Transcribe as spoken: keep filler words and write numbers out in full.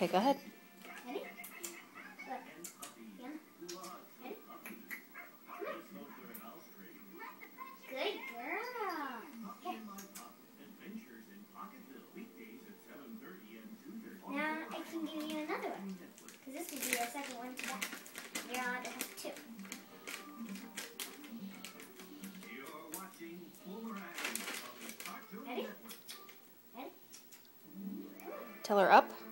Okay, go ahead. Ready? Look. Fiona. Ready? Come on. Good girl. Here. Now I can give you another one. Because this will be your second one today. You're on to have two. Ready? Ready? Tell her up.